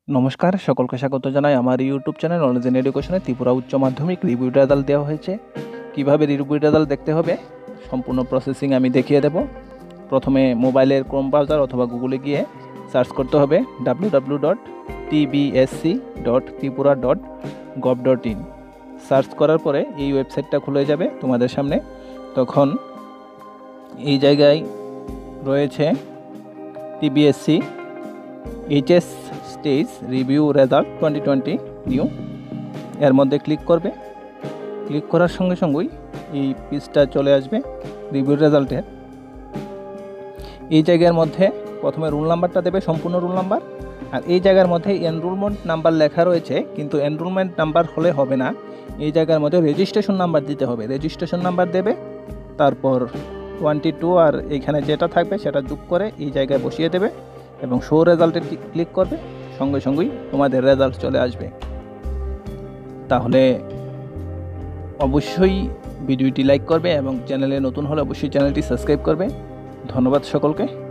নমস্কার, সকলকে স্বাগত জানাই আমার ইউটিউব চ্যানেল নলেজ ইন এডুকেশনে। ত্রিপুরা উচ্চ মাধ্যমিক রিভিউ রেজাল্ট দেওয়া হয়েছে। কিভাবে রিভিউ রেজাল্ট দেখতে হবে সম্পূর্ণ প্রসেসিং আমি দেখিয়ে দেব। প্রথমে মোবাইলের ক্রোম ব্রাউজার অথবা গুগলে গিয়ে সার্চ করতে হবে www.tbsc.tripura.gov.in। সার্চ করার পরে এই ওয়েবসাইটটা খুলে যাবে তোমাদের সামনে। তখন এই জায়গায় রয়েছে TBSC HS stage review result 2020 new. এর মধ্যে ক্লিক করবে। ক্লিক করার সঙ্গে সঙ্গেই এই পেজটা চলে আসবে রিভিউ রেজাল্টের। এই জায়গার মধ্যে প্রথমে রোল নাম্বারটা দেবে, সম্পূর্ণ রোল নাম্বার। আর এই জায়গার মধ্যে এনরোলমেন্ট নাম্বার লেখা রয়েছে, কিন্তু এনরোলমেন্ট নাম্বার হলে হবে না, এই জায়গার মধ্যে রেজিস্ট্রেশন নাম্বার দিতে হবে। রেজিস্ট্রেশন নাম্বার দেবে, তারপর 22 আর এইখানে যেটা থাকবে সেটা যোগ করে এই জায়গায় বসিয়ে দেবে এবং শো রেজাল্টে ক্লিক করবে। সঙ্গে সঙ্গেই তোমাদের রেজাল্ট চলে আসবে। তাহলে অবশ্যই ভিডিওটি লাইক করবে এবং চ্যানেলে নতুন হলে অবশ্যই চ্যানেলটি সাবস্ক্রাইব করবে। ধন্যবাদ সকলকে।